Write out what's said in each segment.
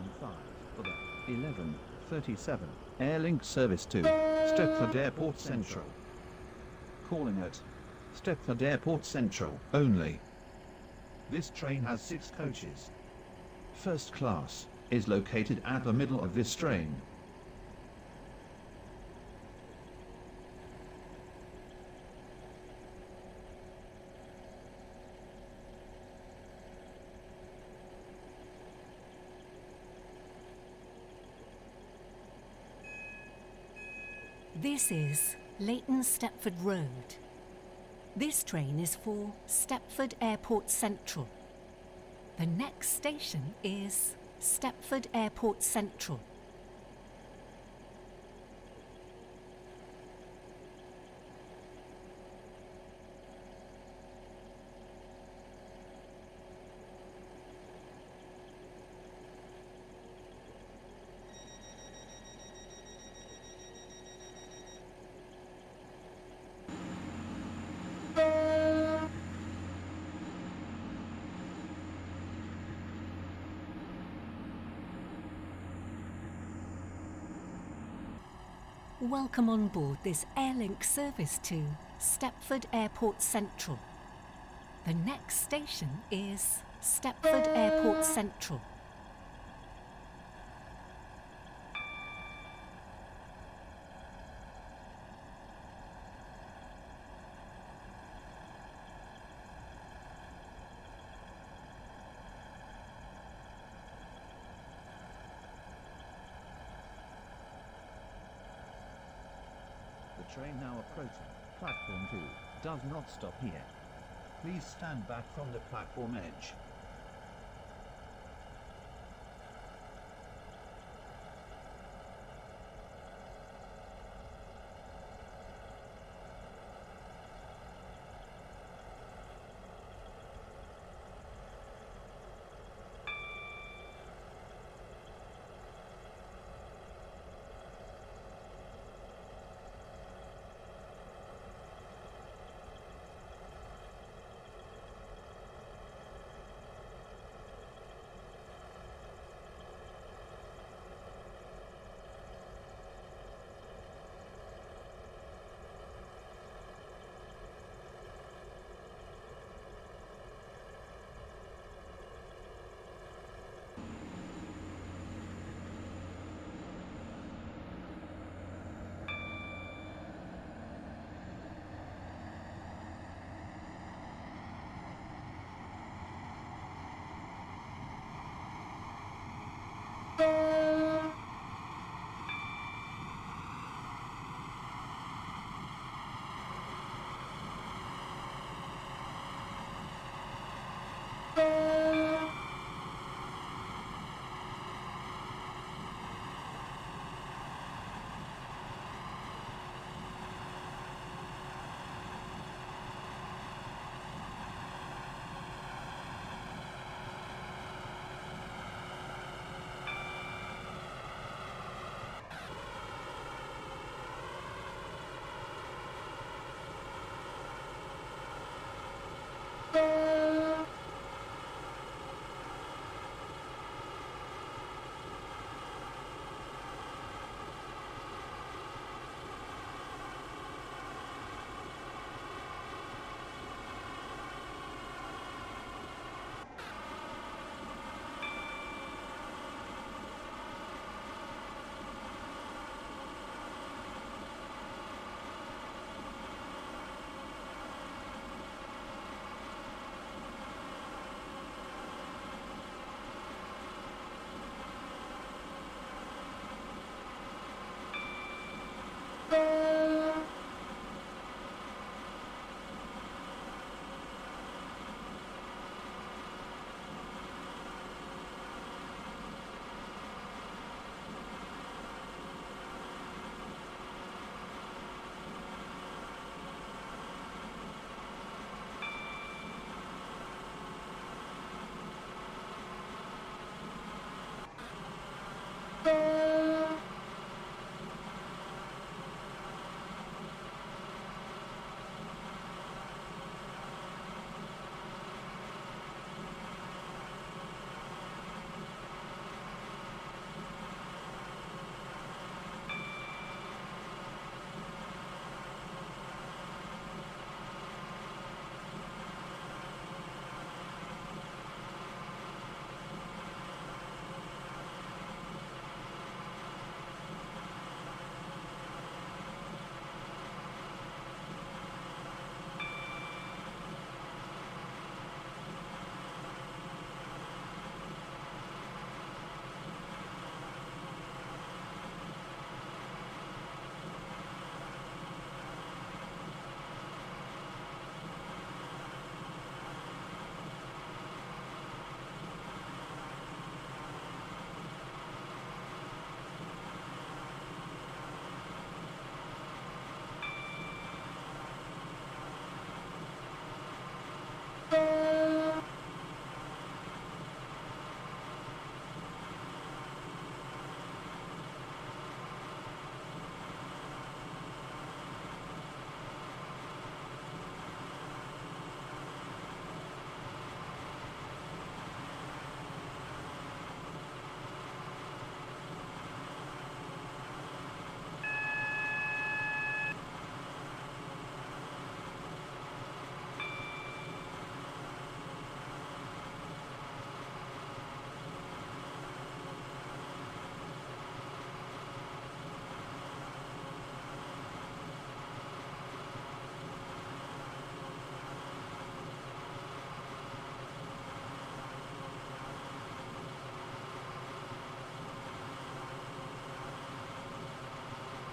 5 for the 11:37 Airlink service to Stepford Airport Central. Calling at Stepford Airport Central only. This train has 6 coaches. First class is located at the middle of this train. This is Leighton Stepford Road. This train is for Stepford Airport Central. The next station is Stepford Airport Central. Welcome on board this Airlink service to Stepford Airport Central. The next station is Stepford Airport Central. The train now approaching platform 2 does not stop here. Please stand back from the platform edge.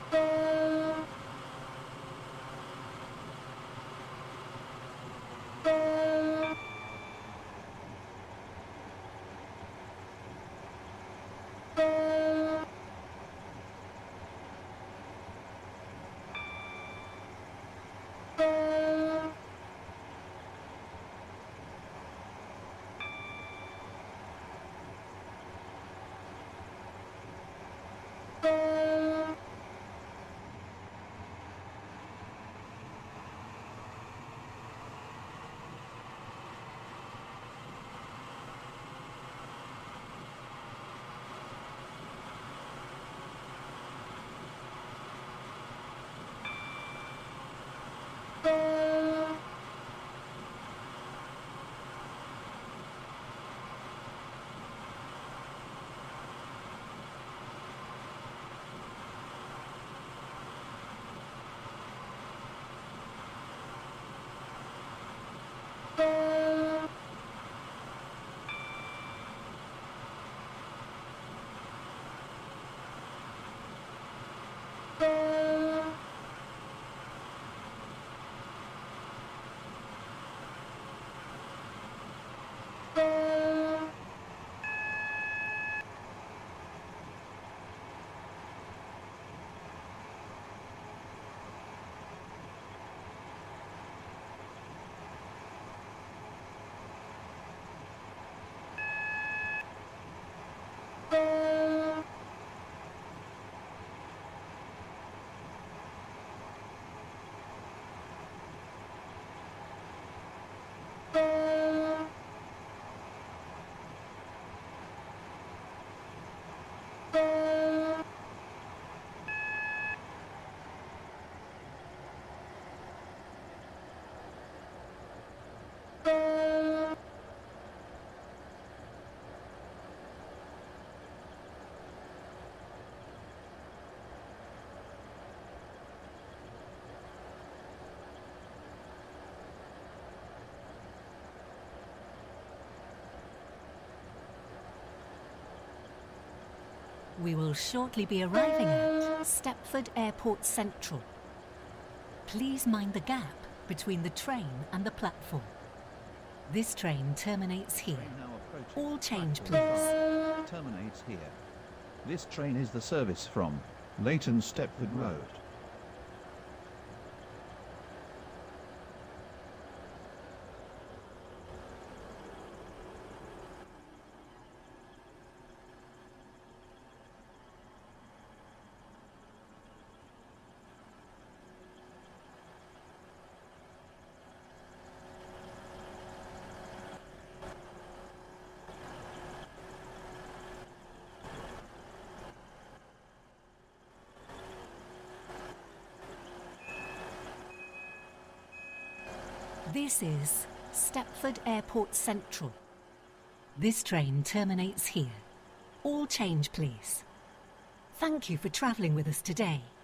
We will shortly be arriving at Stepford Airport Central. Please mind the gap between the train and the platform. This train terminates here. All change, please. Terminates here. This train is the service from Leighton Stepford Road. This is Stepford Airport Central. This train terminates here. All change, please. Thank you for travelling with us today.